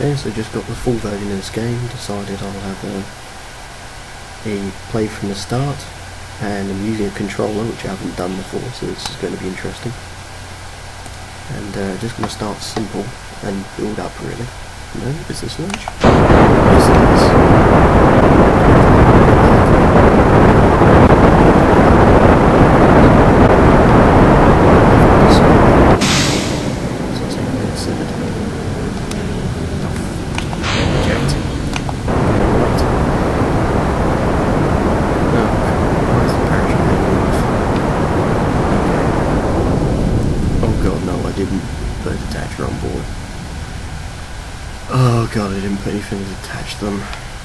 Okay, so just got the full version of this game, decided I'll have a play from the start, and I'm using a controller which I haven't done before, so this is going to be interesting. And just going to start simple and build up really. No, is this launch? Yes it is. Oh god, I didn't put anything to attach them.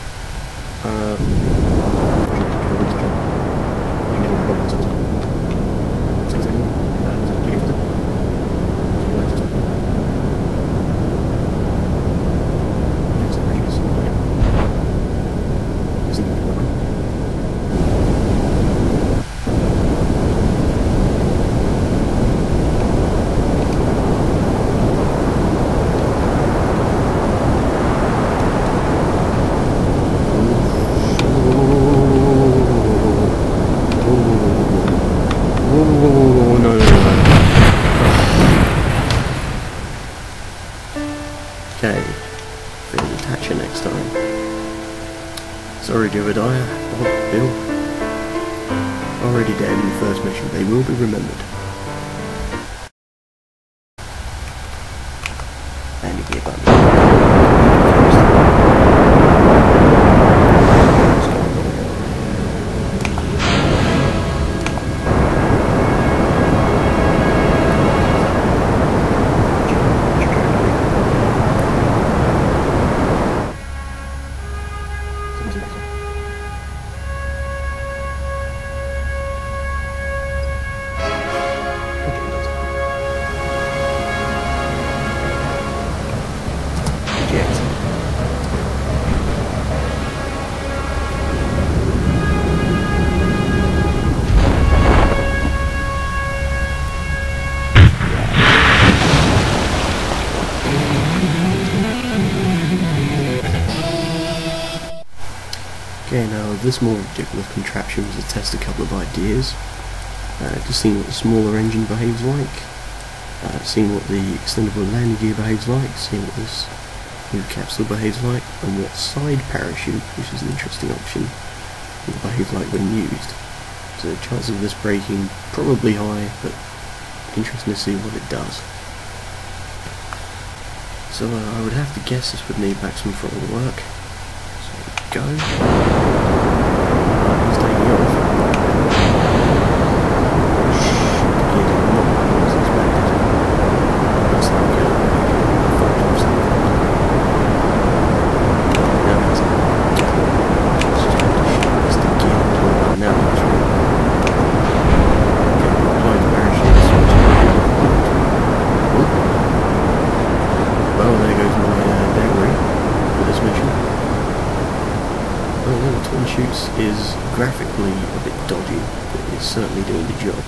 Okay, figure to attach it next time. Sorry, Jebediah, or Bill. Already dead in the first mission, they will be remembered. And you give up. Okay, now this more ridiculous contraption was to test a couple of ideas. Just seeing what the smaller engine behaves like, seeing what the extendable landing gear behaves like, seeing what this new capsule behaves like, and what side parachute, which is an interesting option, will behave like when used. So the chances of this breaking probably high, but interesting to see what it does. So I would have to guess this would need maximum throttle work. So go. He's taking off. Well, there goes my debris for this mission. Well, the twin shoots is graphically a bit dodgy, but it's certainly doing the job.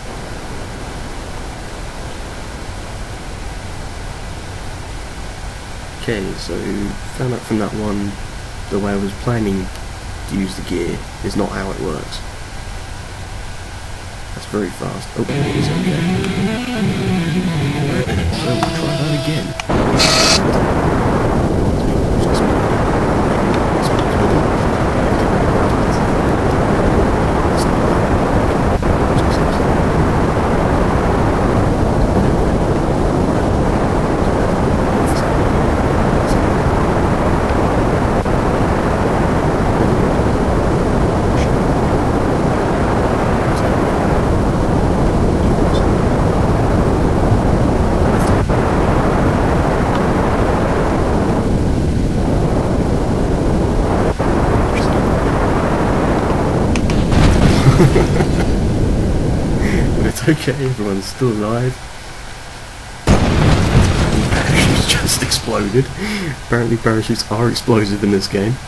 Okay, so found out from that one, the way I was planning to use the gear is not how it works. That's very fast. Oh, it is okay. So we'll try that again. But it's okay, everyone's still alive. And parachutes just exploded. Apparently parachutes are explosive in this game.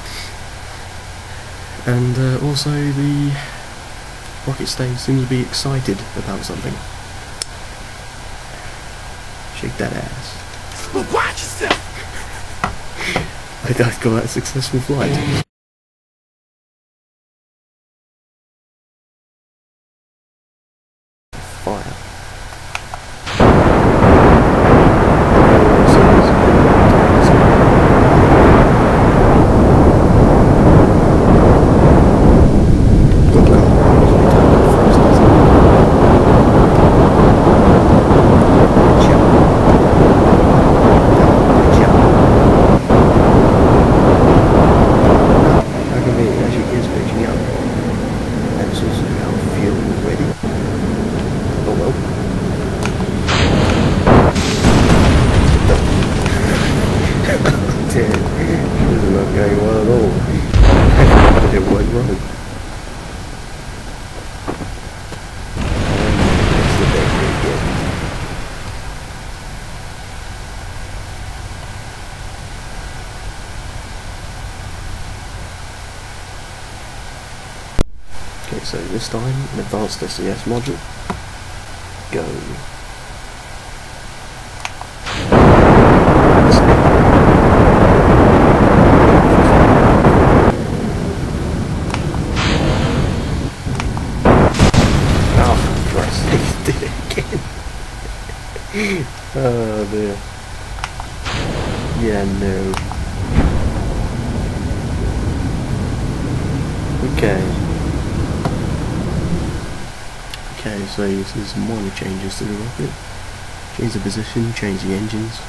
And also the rocket stage seems to be excited about something. Shake that ass. Watch yourself! I've got a successful flight. Fire. Okay, so this time, an advanced SES module. Go. Oh, for Christ's sake, did it again. Oh dear. Yeah, no. Okay. Okay, so this is some minor changes to the rocket. Change the position, change the engines.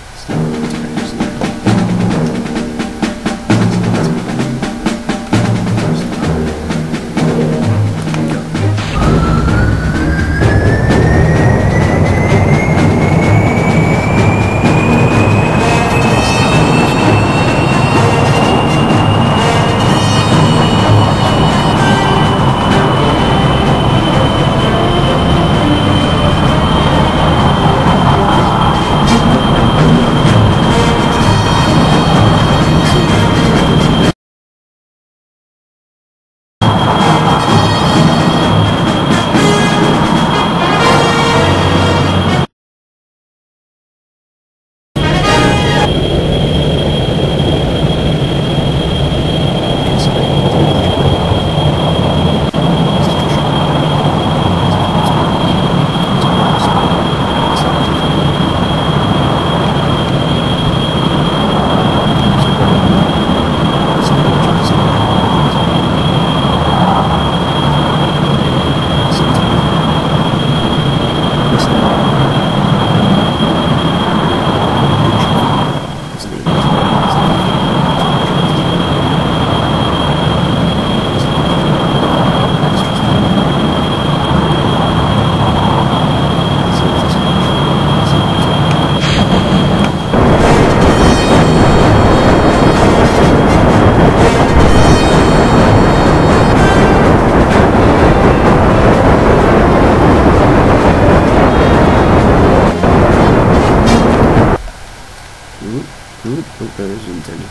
That is intended.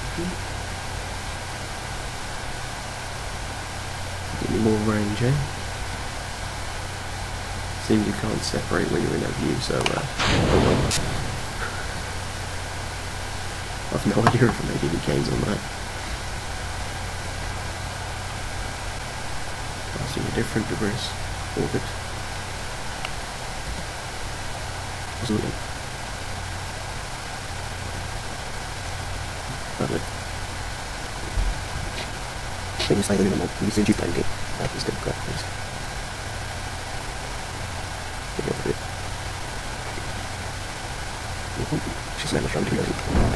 Any more range, eh? Seems you can't separate when you're in that view, so oh well. I've no idea if I made any gains on that. Passing a different debris orbit. Absolutely. Lovely. Things like the minimal, you see G-Plane game. That is good, great, please. Get over it. She's never shown to go.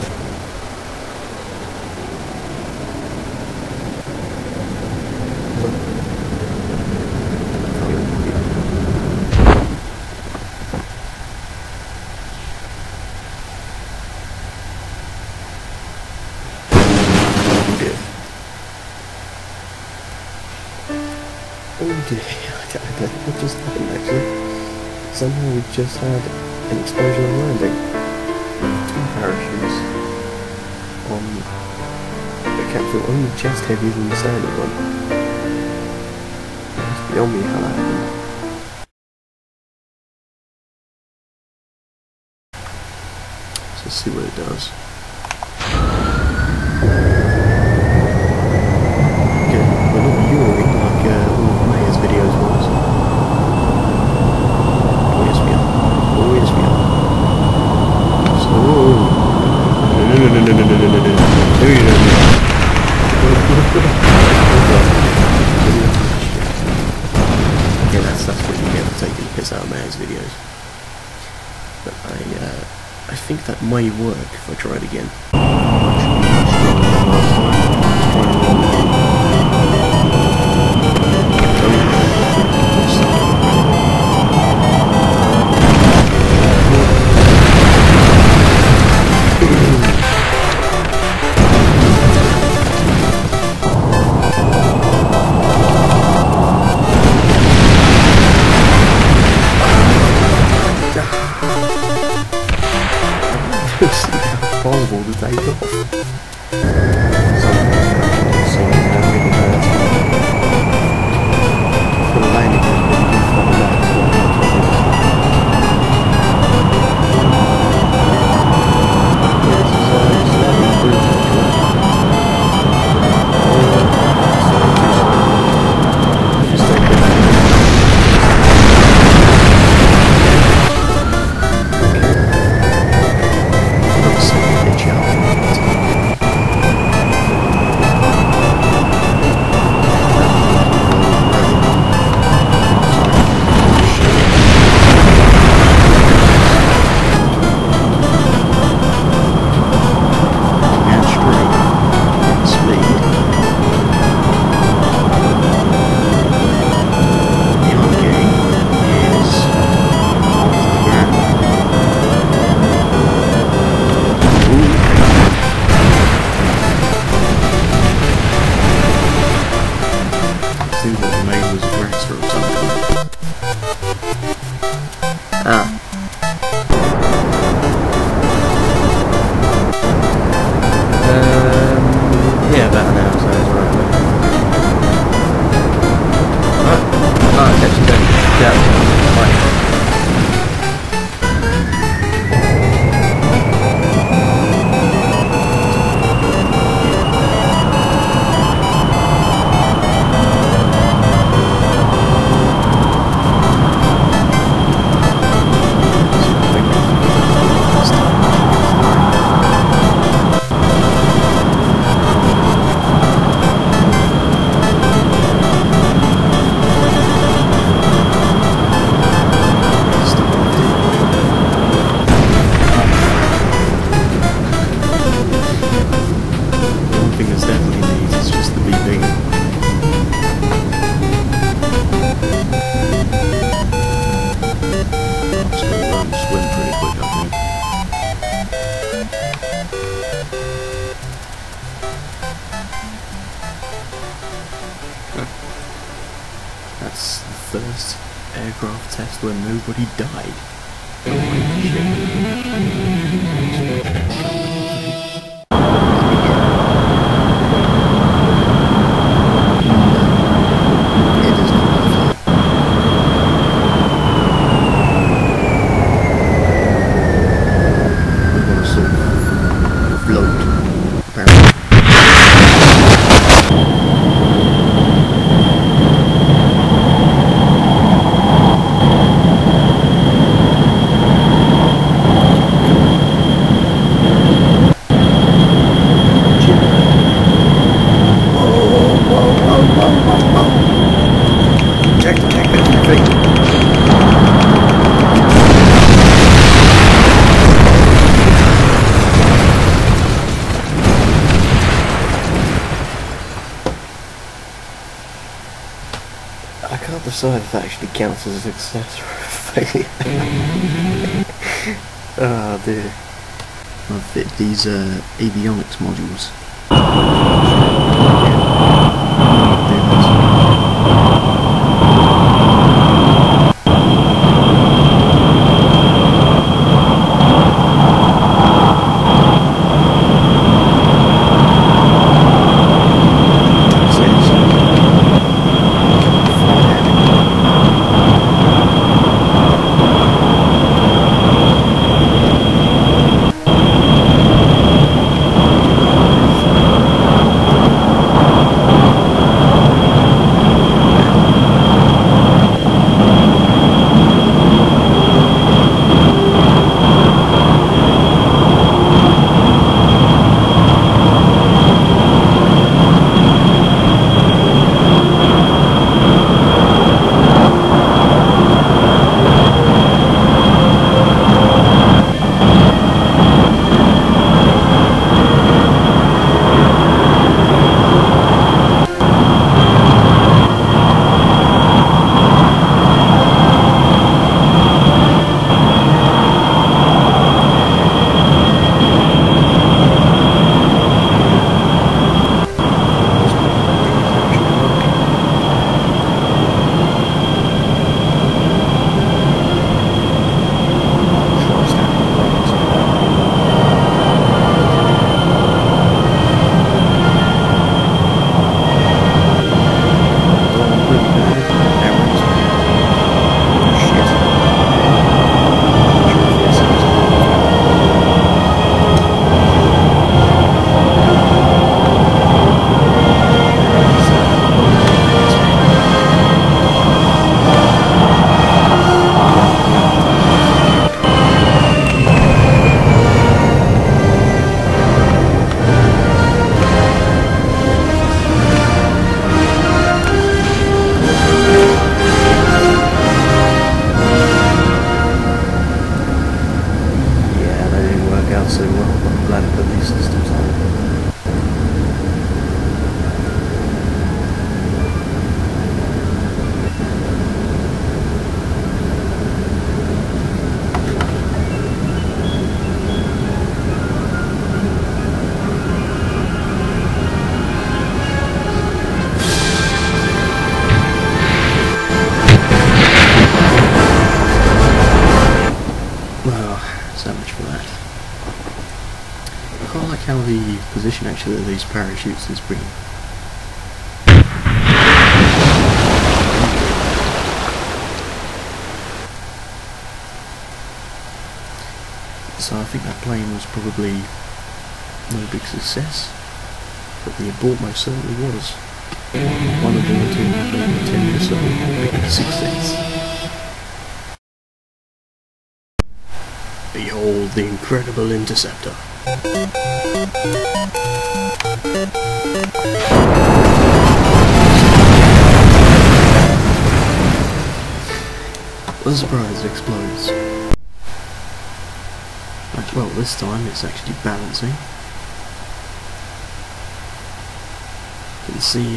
Oh dear, what just happened actually? Somehow we just had an explosion on landing. Two parachutes on a capsule only just heavier than the standard one. It's beyond me how that happened. So let's see what it does. Okay, we're not yawing like all of Maya's videos was. Oh yes we are. Oh yes we are. So... Yeah, that's what you get for taking the piss out of Maya's videos. But I think that may work if I try it again. Horrible to take off. For the landing, yeah, about an hour sounds right. Alright, catch you then. Yeah. Bye. That's the first aircraft test where nobody died. Holy I can't decide if that actually counts as a success or a failure. Oh dear. I've fit these avionics modules. so much for that. I quite like how the position actually of these parachutes is pretty. So I think that plane was probably no big success, but the abort most certainly was. One of them to maybe 10 or so big success. Behold the incredible interceptor. What a surprise, it explodes. Right, well, this time it's actually balancing. You can see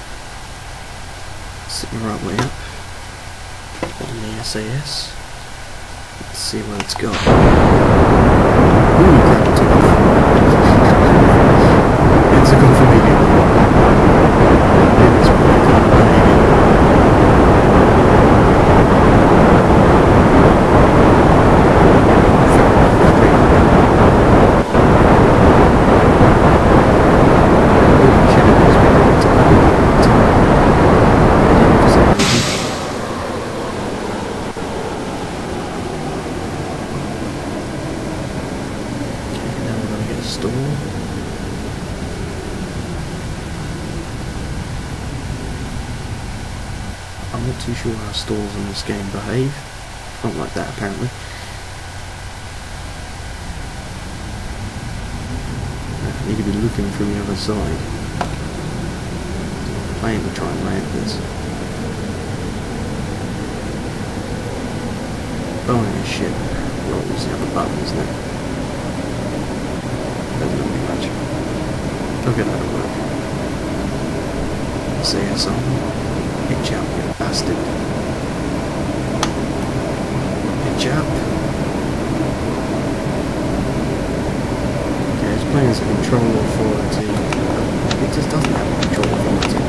sitting right way up on the SAS. Let's see what it's got. Ooh, crap, it took off. It took off immediately. It's really kind of behaving. I'm not too sure how stalls in this game behave. Not like that apparently. I need to be looking from the other side. I'm planning to try and land this. Oh yeah, shit. Well, there's the other button, isn't it? Doesn't look much. Look at that work. CS on. Pitch up, you bastard. Pitch up. Okay, this plane has a control authority. It just doesn't have a control authority.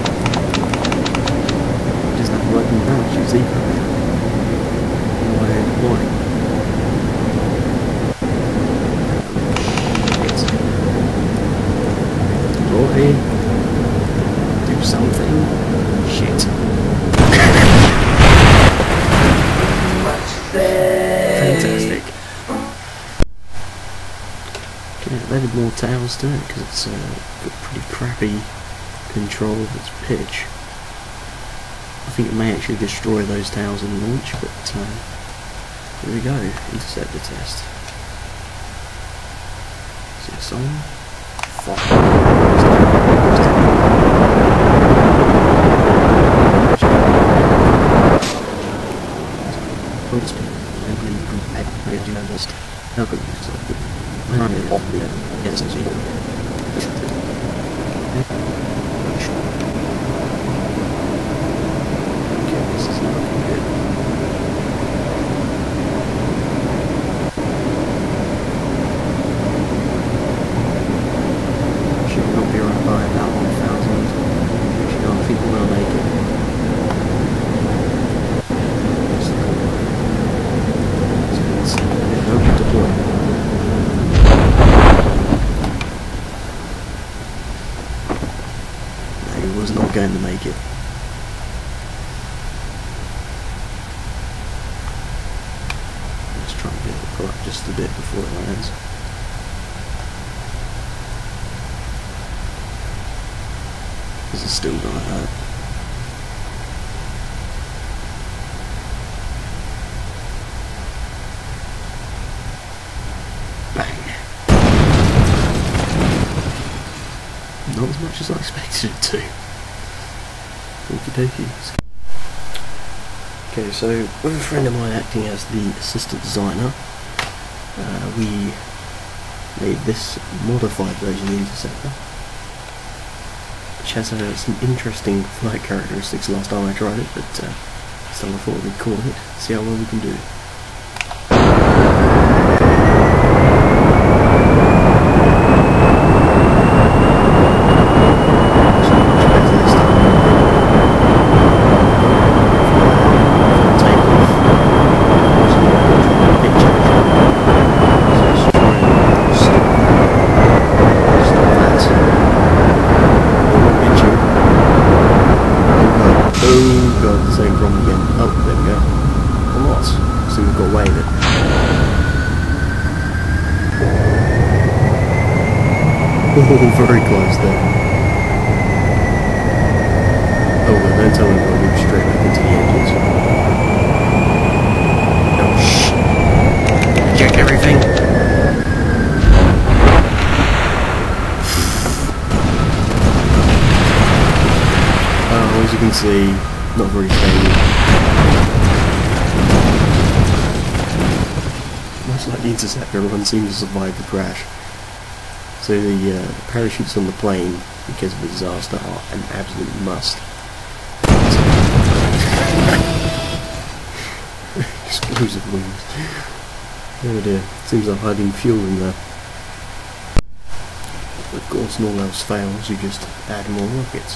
It doesn't have working parachutes either. No way of deploying. Deploy. Do something. Shit. Fantastic. Okay, I've added more tails to it because it's got pretty crappy control of its pitch. I think it may actually destroy those tails in launch, but here we go, interceptor test. See it's on. Fire. Was not going to make it. Let's try and get it pull up just a bit before it lands. This is still gonna hurt. Bang. Not as much as I expected it to. Okie dokie. Okay, so with a friend of mine acting as the assistant designer, we made this modified version of the Interceptor, which has some interesting flight characteristics last time I tried it, but still I thought we'd call it, see how well we can do. seem to have got away with it. Oh, very close there. Oh, well, don't tell me we're going to move straight back into the engines. Oh, shh. Eject everything. Oh, as you can see, not very stable. Much like the Interceptor, everyone seems to survive the crash. So the parachutes on the plane, because of the disaster, are an absolute must. Explosive wings. Oh dear, seems like hiding fuel in there. Of course, when all else fails, you just add more rockets.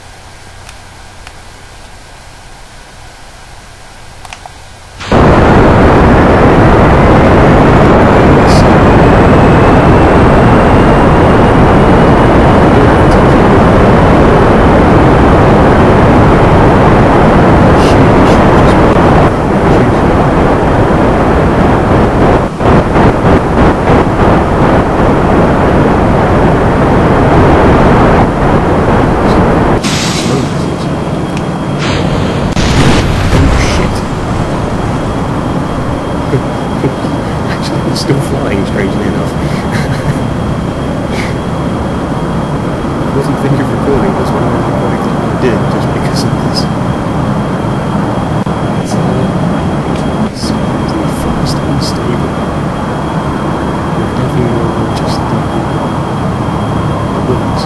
Actually, it's still flying, strangely enough. I wasn't thinking of recording this one, I'm quite glad I did, just because of this. It's surprisingly fast and stable. With nothing more than just the wings.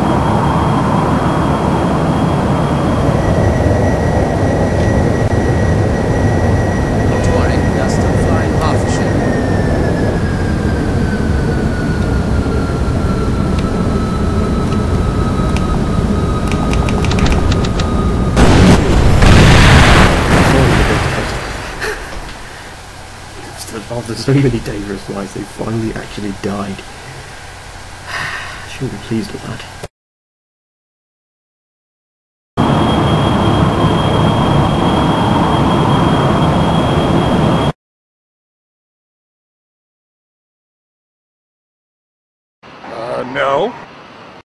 After so many dangerous flights, they finally actually died. Shouldn't be pleased with that. No.